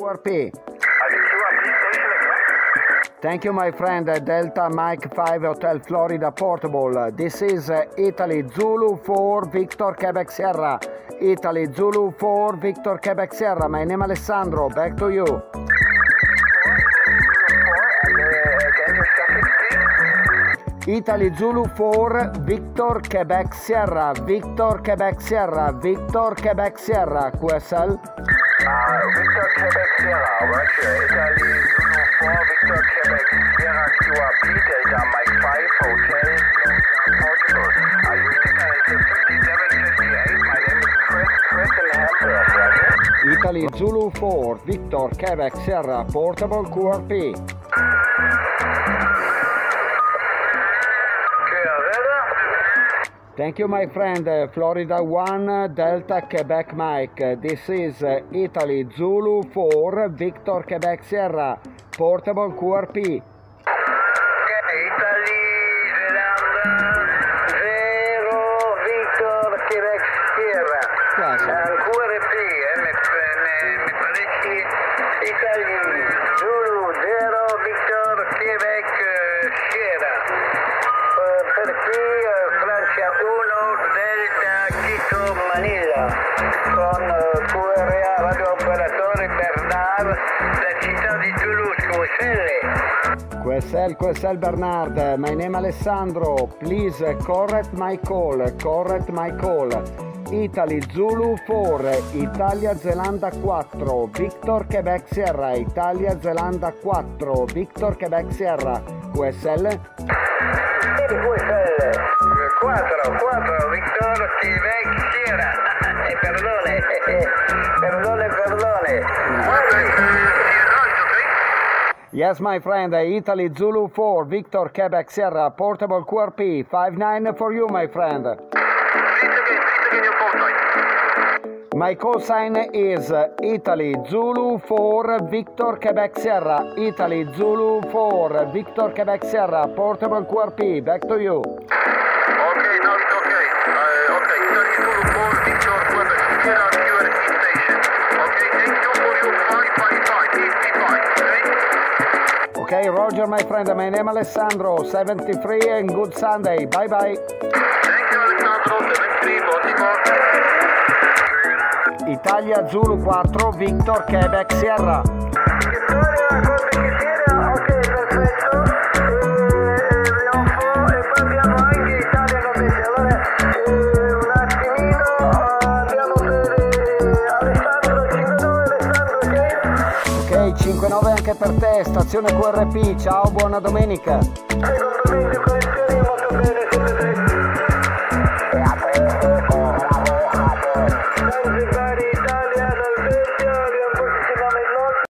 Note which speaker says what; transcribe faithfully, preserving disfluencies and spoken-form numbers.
Speaker 1: R P. Thank you, my friend. Delta Mike five Hotel Florida Portable. This is Italy Zulu four Victor Quebec Sierra. Italy Zulu four Victor Quebec Sierra. My name Alessandro. Back to you. Italy Zulu four Victor Quebec Sierra. Victor Quebec Sierra. Victor Quebec Sierra. Q S L.
Speaker 2: Uh, Victor Quebec Sierra, Roger. Italy Zulu four Victor Quebec Sierra Q R P, Delta Mike five Hotel Portable. Are you Italy fifty-seven fifty-eight? My name is Chris, Chris in Hamburg, Roger.
Speaker 1: Italy Zulu four Victor Quebec Sierra Portable Q R P. Thank you, my friend. Florida one Delta Quebec Mike. This is Italy Zulu four Victor Quebec Sierra Portable Q R P.
Speaker 2: Okay, Italy Zelanda zero Victor Quebec Sierra.
Speaker 1: Yes.
Speaker 2: Uh, Q R P, eh, mi, mi, mi pare che Italy Zulu zero Victor Quebec Sierra. Uh, per qui uh, Francia uno Delta Quito Manila con uh, Q R A radio operatore Bernard da città di Toulouse, Q S L.
Speaker 1: Q S L, Q S L Bernard. My name Alessandro. Please correct my call. Correct my call. Italy Zulu four Italia Zelanda quattro Victor Quebec Sierra. Italia Zelanda quattro Victor Quebec Sierra. Q S L.
Speaker 2: Q S L quattro quattro Victor Quebec Sierra. Eh, perdone, eh, perdone, perdone.
Speaker 1: Yes, my friend. Italy Zulu four Victor Quebec Sierra Portable Q R P. five nine for you, my friend. My call sign is Italy Zulu four Victor Quebec Sierra. Italy Zulu four Victor Quebec Sierra Portable Q R P. Back to you.
Speaker 2: Okay, now it's okay. Uh, okay, Italy Zulu four Victor Quebec Sierra Q R P station. Okay, thank you for your five five five fifty-five, okay?
Speaker 1: Okay, Roger, my friend. My name Alessandro. seventy-three and good Sunday. Bye bye.
Speaker 2: Thank you, Alessandro. seventy-three, Baltimore.
Speaker 1: Italia Zulu quattro Victor Quebec Sierra.
Speaker 2: Vittoria, Quebec Sierra, ok, perfetto. E poi abbiamo anche Italia nove. Allora, eh, un attimino, andiamo per Alessandro, cinquantanove Alessandro, ok?
Speaker 1: Ok, cinque nove anche per te, stazione Q R P. Ciao, buona domenica.
Speaker 2: Secondo me,